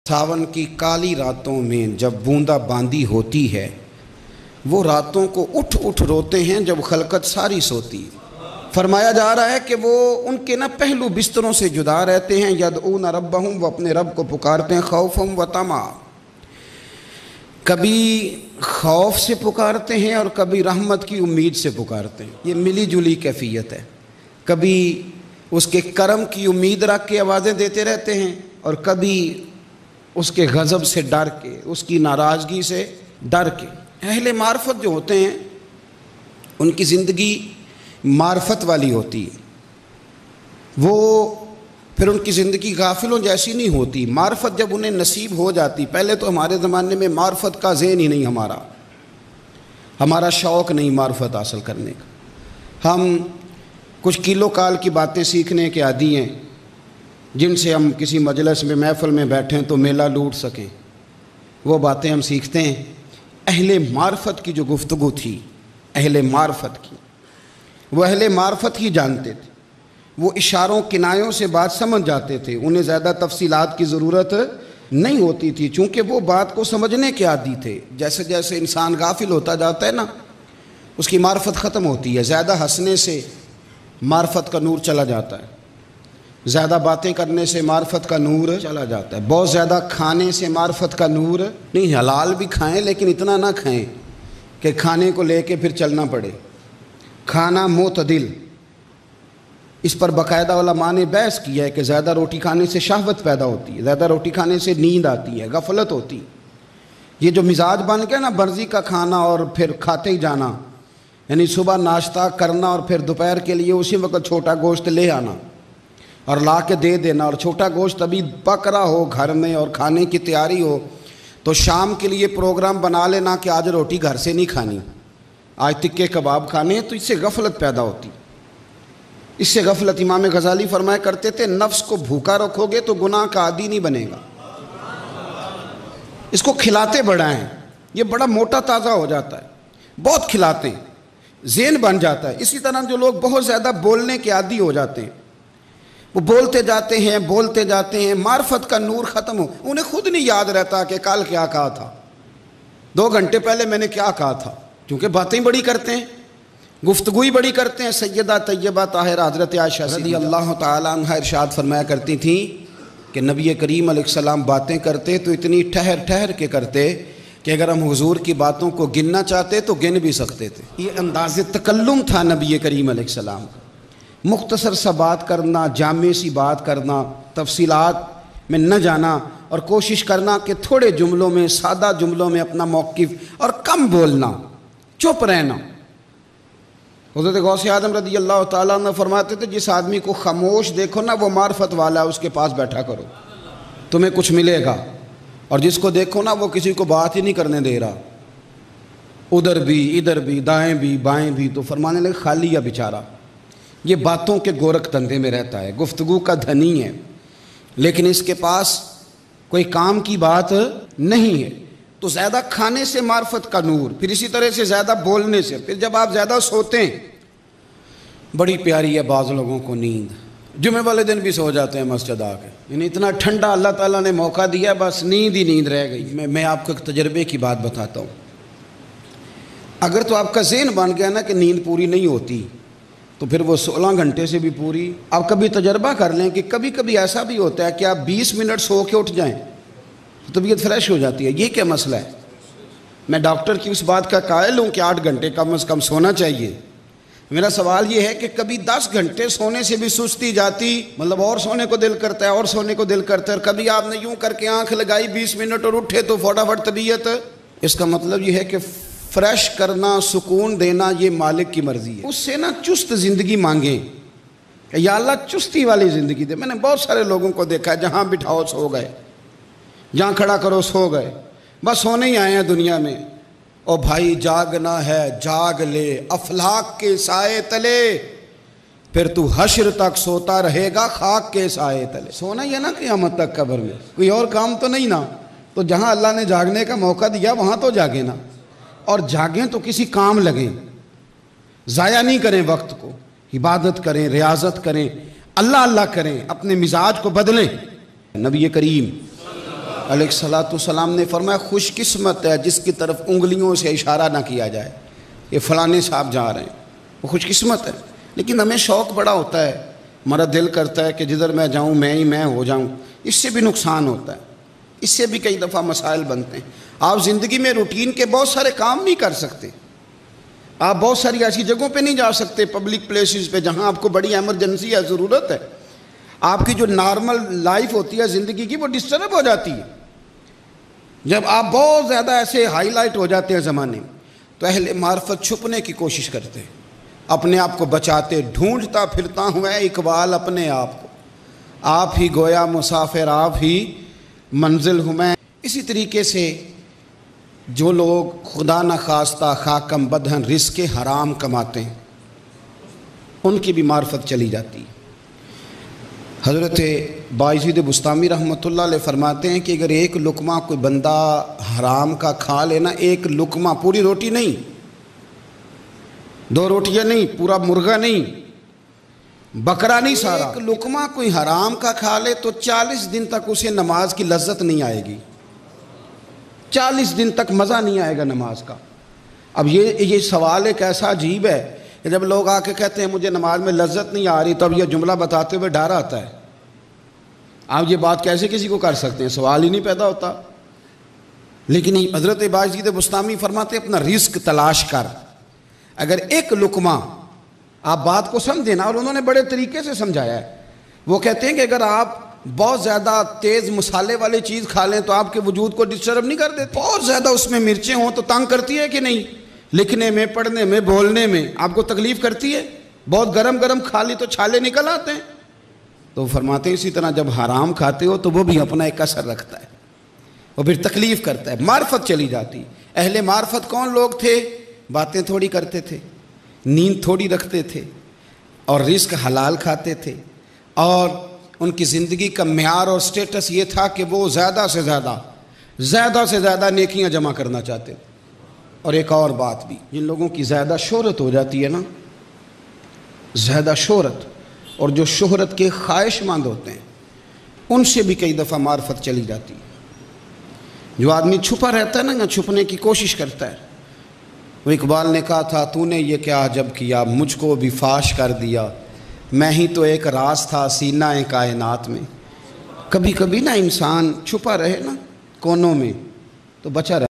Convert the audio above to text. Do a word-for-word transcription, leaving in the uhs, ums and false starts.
सावन की काली रातों में जब बूंदा बांदी होती है, वो रातों को उठ उठ रोते हैं जब खलकत सारी सोती है। फरमाया जा रहा है कि वो उनके ना पहलू बिस्तरों से जुदा रहते हैं। यदऊन रब्बहुम, वो अपने रब को पुकारते हैं, खौफम व तमा, कभी खौफ से पुकारते हैं और कभी रहमत की उम्मीद से पुकारते हैं। ये मिली जुली कैफियत है। कभी उसके करम की उम्मीद रख के आवाज़ें देते रहते हैं और कभी उसके गज़ब से डर के, उसकी नाराज़गी से डर के। अहले मार्फत जो होते हैं उनकी ज़िंदगी मार्फत वाली होती है, वो फिर उनकी ज़िंदगी गाफिलों जैसी नहीं होती। मार्फत जब उन्हें नसीब हो जाती, पहले तो हमारे ज़माने में मार्फत का ज़हन ही नहीं, हमारा हमारा शौक़ नहीं मार्फत हासिल करने का। हम कुछ किलो काल की बातें सीखने के आदी हैं, जिनसे हम किसी मजलिस में, महफ़िल में बैठें तो मेला लूट सकें। वो बातें हम सीखते हैं। अहले मार्फत की जो गुफ्तगू थी, अहले मार्फत की, वो अहले मार्फत ही जानते थे। वो इशारों किनायों से बात समझ जाते थे, उन्हें ज़्यादा तफसीलात की ज़रूरत नहीं होती थी, चूँकि वो बात को समझने के आदी थे। जैसे जैसे इंसान गाफिल होता जाता है ना, उसकी मार्फत ख़त्म होती है। ज़्यादा हंसने से मार्फत का नूर चला जाता है, ज़्यादा बातें करने से मार्फत का नूर चला जाता है, बहुत ज़्यादा खाने से मार्फत का नूर नहीं। हलाल भी खाएं लेकिन इतना ना खाएं कि खाने को लेके फिर चलना पड़े। खाना मोतदिल, इस पर बाकायदा उलमा ने बहस किया है कि ज़्यादा रोटी खाने से शहवत पैदा होती है, ज़्यादा रोटी खाने से नींद आती है, गफलत होती है। ये जो मिजाज बन गया ना मर्ज़ी का खाना और फिर खाते ही जाना, यानी सुबह नाश्ता करना और फिर दोपहर के लिए उसी वक्त छोटा गोश्त ले आना और ला के दे देना, और छोटा गोश्त अभी पक रहा हो घर में और खाने की तैयारी हो तो शाम के लिए प्रोग्राम बना लेना कि आज रोटी घर से नहीं खानी, आज टिक्के कबाब खाने हैं। तो इससे गफलत पैदा होती, इससे गफलत। इमाम गज़ाली फरमाया करते थे, नफ्स को भूखा रखोगे तो गुनाह का आदी नहीं बनेगा, इसको खिलाते बढ़ाएं, ये बड़ा मोटा ताज़ा हो जाता है। बहुत खिलाते हैं, ज़हन बन जाता है। इसी तरह जो लोग बहुत ज़्यादा बोलने के आदी हो जाते हैं, वो बोलते जाते हैं बोलते जाते हैं, मार्फत का नूर ख़त्म हो, उन्हें खुद नहीं याद रहता कि कल क्या कहा था, दो घंटे पहले मैंने क्या कहा था, क्योंकि बातें बड़ी करते हैं, गुफ्तगू ही बड़ी करते हैं। सैयदा तैयबा ताहिरा हज़रत आयशा रज़ी अल्लाह तआला अन्हा इरशाद फरमाया करती थी कि नबी करीम अलैहिस्सलाम बातें करते तो इतनी ठहर ठहर के करते कि अगर हम हुजूर की बातों को गिनना चाहते तो गिन भी सकते थे। ये अंदाज़े तकल्लुम था नबी करीम अलैहिस्सलाम का। मुख्तसर सा बात करना, जामे सी बात करना, तफसीलात में न जाना और कोशिश करना कि थोड़े जुमलों में, सादा जुमलों में अपना मौक़िफ़, और कम बोलना, चुप रहना। हज़रत गौसे आदम रज़ी अल्लाह तआला अन्हु फरमाते थे, जिस आदमी को खामोश देखो ना वो मार्फत वाला है, उसके पास बैठा करो, तुम्हें कुछ मिलेगा। और जिसको देखो ना वो किसी को बात ही नहीं करने दे रहा, उधर भी इधर भी, दाएं भी बाएं भी, तो फरमाने लगे खाली या बेचारा, ये बातों के गोरख धंधे में रहता है, गुफ्तगू का धनी है, लेकिन इसके पास कोई काम की बात नहीं है। तो ज़्यादा खाने से मार्फत का नूर, फिर इसी तरह से ज़्यादा बोलने से, फिर जब आप ज़्यादा सोते हैं, बड़ी प्यारी है बाज़ लोगों को नींद, जुमे वाले दिन भी सो जाते हैं मस्जिद आके, यानी इतना ठंडा अल्लाह ताला ने मौका दिया, बस नींद ही नींद रह गई। मैं मैं आपको एक तजर्बे की बात बताता हूँ। अगर तो आपका ज़हन बन गया ना कि नींद पूरी नहीं होती, तो फिर वो सोलह घंटे से भी पूरी। आप कभी तजर्बा कर लें कि कभी कभी ऐसा भी होता है कि आप बीस मिनट सो के उठ जाएं तो तबीयत फ्रेश हो जाती है। ये क्या मसला है? मैं डॉक्टर की उस बात का कायल हूँ कि आठ घंटे कम से कम सोना चाहिए। मेरा सवाल ये है कि कभी दस घंटे सोने से भी सुस्ती जाती, मतलब और सोने को दिल करता है और सोने को दिल करता है, और कभी आपने यूँ करके आँख लगाई बीस मिनट और उठे तो फटाफट तबीयत। इसका मतलब ये है कि फ्रेश करना, सुकून देना, ये मालिक की मर्ज़ी है। उससे ना चुस्त ज़िंदगी मांगें, या अल्लाह चुस्ती वाली ज़िंदगी दे। मैंने बहुत सारे लोगों को देखा है, जहाँ बिठाओ सो गए, जहाँ खड़ा करो सो गए, बस सोने ही आए हैं दुनिया में। ओ भाई जागना है जाग ले, अफलाक के साए तले, फिर तू हश्र तक सोता रहेगा खाक के साए तले। सोना ही है ना क़यामत तक कब्र में, कोई और काम तो नहीं ना। तो जहाँ अल्लाह ने जागने का मौका दिया वहाँ तो जागे ना, और जागें तो किसी काम लगें, ज़ाया नहीं करें वक्त को, इबादत करें, रियाजत करें, अल्लाह अल्लाह करें, अपने मिजाज को बदलें। नबी करीम علیہ الصلوۃ والسلام نے فرمایا خوش قسمت ہے جس کی طرف انگلیوں سے اشارہ نہ کیا جائے، یہ فلانے صاحب جا رہے ہیں، وہ خوش قسمت ہے۔ لیکن ہمیں شوق بڑا ہوتا ہے، ہمارا دل کرتا ہے کہ جدھر میں جاؤں میں ہی میں ہو جاؤں، اس سے بھی نقصان ہوتا ہے، اس سے بھی کئی دفعہ مسائل بنتے ہیں۔ آپ زندگی میں روٹین کے بہت سارے کام نہیں کر سکتے، آپ بہت ساری ایسی جگہوں پہ نہیں جا سکتے، پبلک پلیسز پہ جہاں آپ کو بڑی ایمرجنسی ہے، ضرورت ہے، آپ کی جو نارمل لائف ہوتی ہے زندگی کی وہ ڈسٹرب ہو جاتی ہے۔ جب آپ بہت زیادہ ایسے ہائی لائٹ ہو جاتے ہیں زمانے میں، تو اہل معرفت چھپنے کی کوشش کرتے ہیں، اپنے آپ کو بچاتے، ڈھونڈتا پھرتا ہوں اے اقبال اپنے آپ کو، آپ ہی گویا مسافر آپ ہی منزل ہوں میں۔ اسی طریقے سے جو لوگ خدا نخواستہ خاکم بدہن رزق حرام کماتے ہیں، ان کی بھی معرفت چلی جاتی ہے۔ حضرت بایزید بسطامی رحمۃ اللہ علیہ فرماتے ہیں کہ اگر ایک لقمہ کوئی بندہ حرام کا کھا لینا، ایک لقمہ، پوری روٹی نہیں، دو روٹیاں نہیں، پورا مرغا نہیں، بکرا نہیں، سارا ایک لقمہ کوئی حرام کا کھا لے تو چالیس دن تک اسے نماز کی لذت نہیں آئے گی، چالیس دن تک مزہ نہیں آئے گا نماز کا۔ اب یہ یہ سوال ایک ایسا عجیب ہے کہ جب لوگ آ کے کہتے ہیں مجھے نماز میں لذت نہیں آ رہی، تب یہ جملہ بتاتے ہوئے ڈر آتا ہے۔ آپ یہ بات کیسے کسی کو کر سکتے ہیں؟ سوال ہی نہیں پیدا ہوتا۔ لیکن حضرت بایزید بسطامی فرماتے اپنا رزق تلاش کر، اگر ایک لقمہ، آپ بات کو سمجھیں نا، اور انہوں نے بڑے طریقے سے سمجھایا ہے۔ وہ کہتے ہیں کہ اگر آپ بہت زیادہ تیز مسالے والی چیز کھا لیں تو آپ کے وجود کو ڈسٹرب نہیں کر دیتے؟ بہت زیادہ اس میں مرچیں ہوں تو تنگ کرتی ہے کہ نہیں؟ لکھنے میں، پڑھنے میں، بولنے میں آپ کو تکلیف کرتی ہے؟ بہت گرم گرم کھا لی تو چھالے نکل آتے ہیں۔ تو فرماتے ہیں اسی طرح جب حرام کھاتے ہو تو وہ بھی اپنا ایک اثر رکھتا ہے، وہ پھر تکلیف کرتا ہے، معرفت چلی جاتی۔ اہل معرفت کون لوگ تھے؟ باتیں تھوڑی کرتے تھے، نیند تھوڑی رکھتے تھے، اور رزق حلال کھاتے تھے، اور ان کی زندگی کا معیار اور سٹیٹس یہ تھا کہ وہ زیادہ سے زیادہ زیادہ سے زیادہ نیکیاں جمع کرنا چاہتے تھے۔ اور ایک اور بات بھی، جن لوگوں کی زیادہ شہرت ہو جاتی ہے نا، زیادہ شہرت، اور جو شہرت کے خواہش مند ہوتے ہیں، ان سے بھی کئی دفعہ معرفت چلی جاتی ہے۔ جو آدمی چھپا رہتا ہے نا، یا چھپنے کی کوشش کرتا ہے، وہ اقبال نے کہا تھا تو نے یہ کیا عجب کیا، مجھ کو بھی فاش کر دیا، میں ہی تو ایک راز تھا سینہ کائنات میں۔ کبھی کبھی نا انسان چھپا رہے نا کونوں میں تو بچا رہے۔